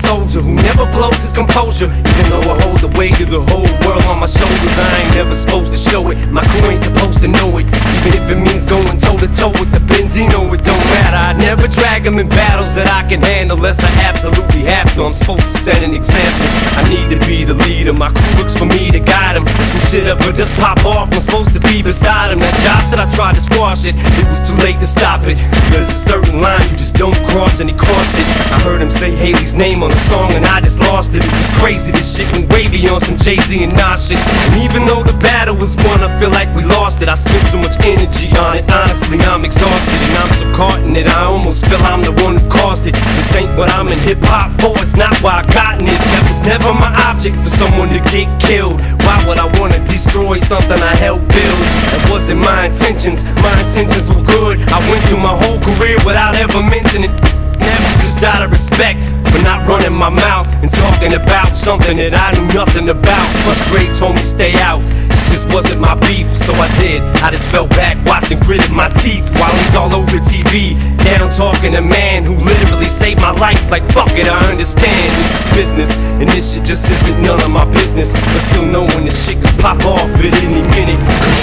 soldier who never blows his composure. Even though I hold the weight of the whole world on my shoulders, I ain't never supposed to show it. My crew ain't supposed to know it. Even if it means going toe to toe with the Benzino, it don't matter. I never drag them in battles that I can handle unless I absolutely have to. I'm supposed to set an example. I need to be the leader. My crew looks for me to guide them. If some shit ever just pop off, I'm supposed to be beside him. That Josh said I tried to squash it, it was too late to stop it. There's a certain line you just don't cross, and he crossed it. I heard him say Haley's name on the song and I just lost it. It was crazy, this shit went way beyond some Jay-Z and Nas shit. And even though the battle was won, I feel like we lost it. I spent so much energy on it, honestly I'm exhausted. And I'm so caught in it, I almost feel I'm the one who caused it. This ain't what I'm in hip-hop for, it's not why I gotten it. That was never my object, for someone to get killed. Why would I wanna destroy something I helped build? That wasn't my intentions were good. I went through my whole career without ever mentioning it. That was just out of respect for not running my mouth and talking about something that I knew nothing about. Plus Dre told me stay out, this just wasn't my beef, so I did. I just fell back, watched and gritted my teeth while he's all over TV, down talking to a man who literally saved my life. Like fuck it, I understand this is business, and this shit just isn't none of my business. But still knowing this shit could pop off at any minute.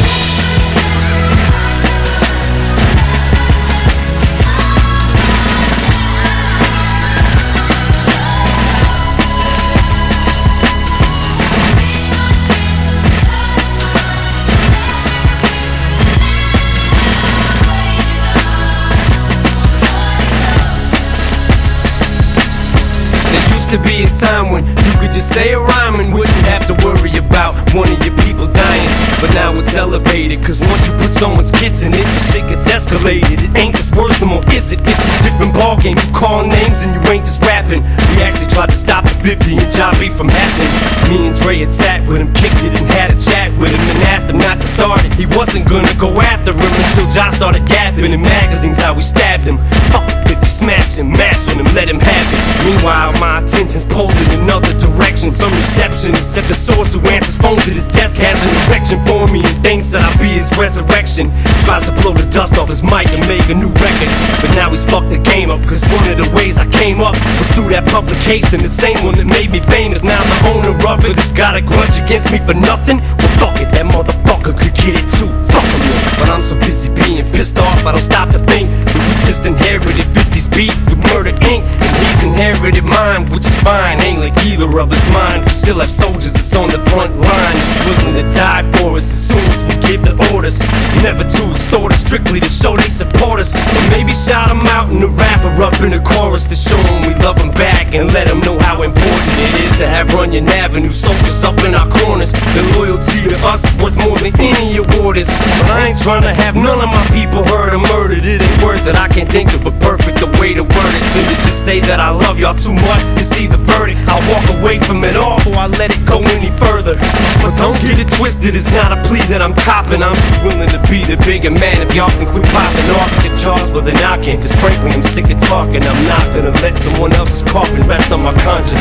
To be a time when you could just say a rhyme and wouldn't have to worry about one of your people dying. But now it's elevated, cause once you put someone's kids in it, shit gets escalated. It ain't just words no more, is it? It's a different ballgame. You call names and you ain't just rapping. We actually tried to stop the 50 and Jobby from happening. Me and Dre had sat with him, kicked it and had a chat with him and asked him not to start it. He wasn't gonna go after him until Josh started gapping in magazines how we stabbed him. Fuck 50, smash him, mash on him, let him have it. Meanwhile my attention's pulled in another direction. Some receptionist at the source who answers phones at his desk has an erection for me and thinks that I'll be his resurrection. Tries to blow the dust off his mic and make a new record, but now he's fucked the game up, cause one of the ways I came up was through that publication. The same one that made me famous, now I'm the owner of it. It's got a grudge against me for nothing. Well fuck it, that motherfucker could get it too. Fuck him, but I'm so busy being pissed off I don't stop to think that we just inherited 50's beef with Murder Inc. And he's inherited mine, which is fine. Ain't like either of us mine. We still have soldiers that's on the front line, that's willing to die for us as soon as we give the orders. Never to extort us, strictly to show they support us. Or maybe shout them out in the rapper up in the chorus to show them we love them back and let them know how important it is to have Runyon Avenue soldiers up in our corners. The loyalty to us is worth more than any award is. But I ain't trying to have none of my people hurt or murdered. It ain't worth it, I can't think of a perfect way to word it than to just say that I love y'all too much to see the verdict. I'll walk away from it all before I let it go any further. But don't get it twisted, it's not a plea that I'm copping. I'm just willing to be the bigger man if y'all can quit popping off at your jaws with a knocking. Cause frankly I'm sick of talking, I'm not gonna let someone else's coffin rest on my conscience.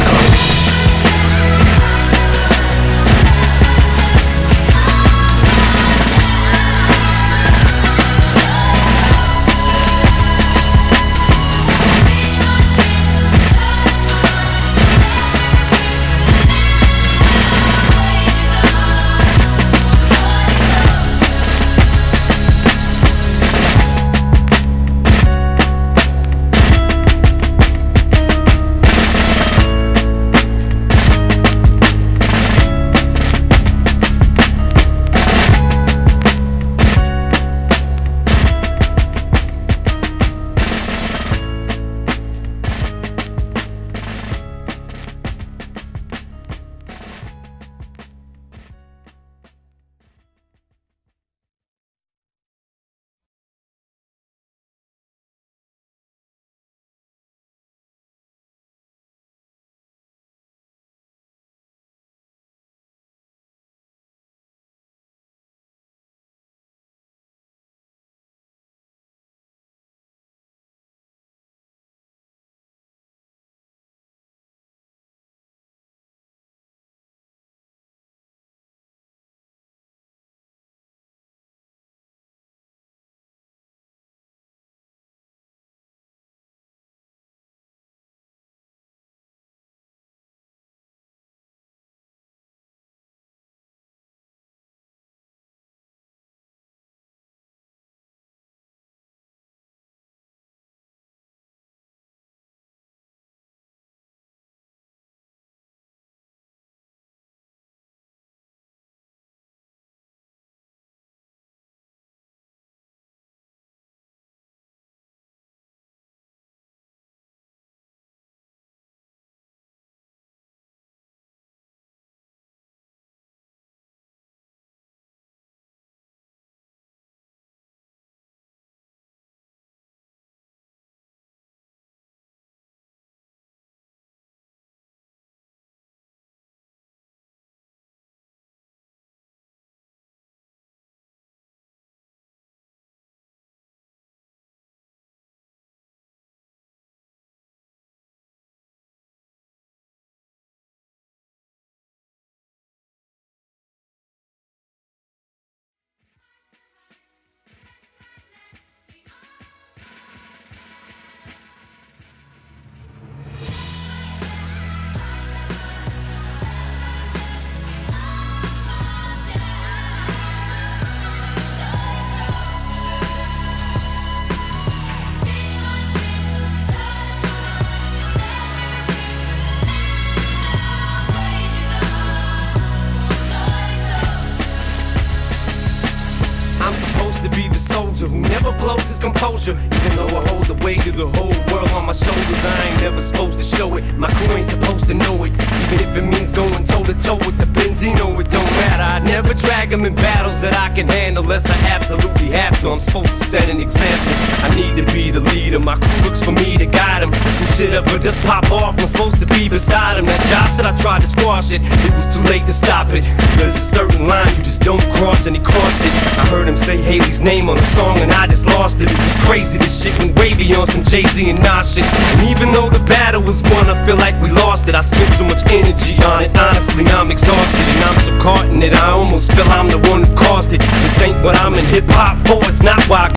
composure, even though I hold the weight of the whole world on my shoulders. I ain't never supposed to show it, my crew ain't supposed to know it. Even if it means going toe to toe with the Benzino, it don't matter. I never drag them in battles that I can handle unless I absolutely have to. I'm supposed to set an example, I need to be the leader. My crew looks for me to guide them. If some shit ever just pop off, I'm supposed to be beside him. That job said I tried to squash it, it was too late to stop it. There's a certain line you just don't cross, and he crossed it. I heard him say Haley's name on the song and I just lost it. It was crazy, this shit went way beyond some Jay-Z and Nas shit. And even though the battle was won, I feel like we lost it. I spent so much energy on it, honestly I'm exhausted. And I'm so caught in it, I almost feel I'm the one who caused it. This ain't what I'm in hip-hop for, it's not why I